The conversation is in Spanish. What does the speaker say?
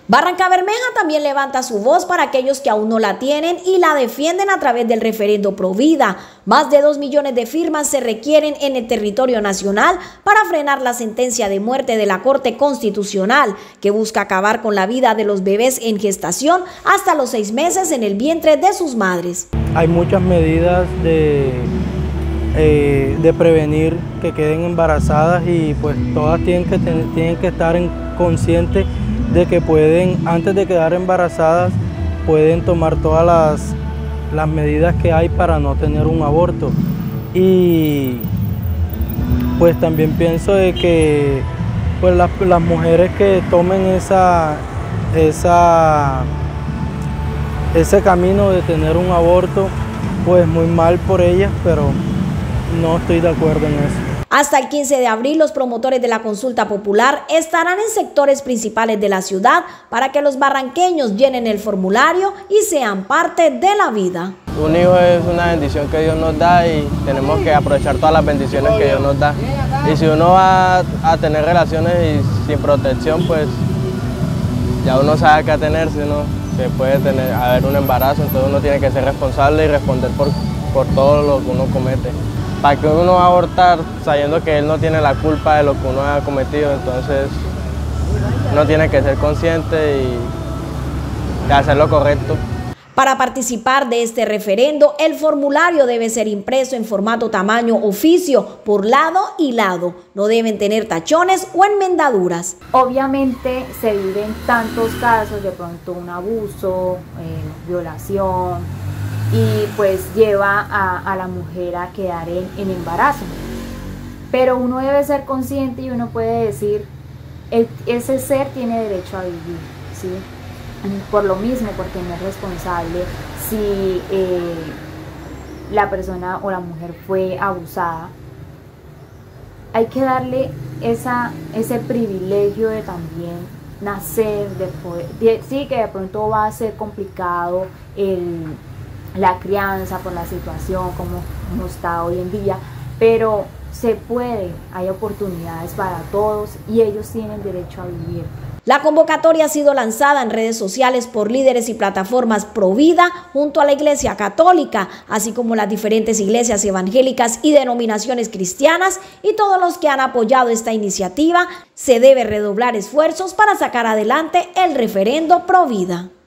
Barrancabermeja también levanta su voz para aquellos que aún no la tienen y la defienden a través del referendo Provida. Más de 2 millones de firmas se requieren en el territorio nacional para frenar la sentencia de muerte de la Corte Constitucional, que busca acabar con la vida de los bebés en gestación hasta los 6 meses en el vientre de sus madres. Hay muchas medidas de prevenir que queden embarazadas y pues todas tienen que estar conscientes de que pueden, antes de quedar embarazadas, pueden tomar todas las medidas que hay para no tener un aborto. Y pues también pienso de que pues las mujeres que tomen ese camino de tener un aborto, pues muy mal por ellas, pero no estoy de acuerdo en eso. Hasta el 15 de abril, los promotores de la consulta popular estarán en sectores principales de la ciudad para que los barranqueños llenen el formulario y sean parte de la vida. Un hijo es una bendición que Dios nos da y tenemos que aprovechar todas las bendiciones que Dios nos da. Y si uno va a tener relaciones y sin protección, pues ya uno sabe qué atenerse, ¿no? Que puede haber un embarazo, entonces uno tiene que ser responsable y responder por todo lo que uno comete. ¿Para que uno va a abortar sabiendo que él no tiene la culpa de lo que uno ha cometido? Entonces uno tiene que ser consciente y hacer lo correcto. Para participar de este referendo, el formulario debe ser impreso en formato tamaño oficio por lado y lado. No deben tener tachones o enmendaduras. Obviamente se viven tantos casos, de pronto un abuso, violación, y pues lleva a la mujer a quedar en embarazo. Pero uno debe ser consciente y uno puede decir, ese ser tiene derecho a vivir, ¿sí? Por lo mismo, porque no es responsable si la persona o la mujer fue abusada. Hay que darle ese privilegio de también nacer, de poder, sí que de pronto va a ser complicado la crianza por la situación como está hoy en día, pero se puede, hay oportunidades para todos y ellos tienen derecho a vivir. La convocatoria ha sido lanzada en redes sociales por líderes y plataformas Provida junto a la Iglesia Católica, así como las diferentes iglesias evangélicas y denominaciones cristianas, y todos los que han apoyado esta iniciativa. Se debe redoblar esfuerzos para sacar adelante el referendo Provida.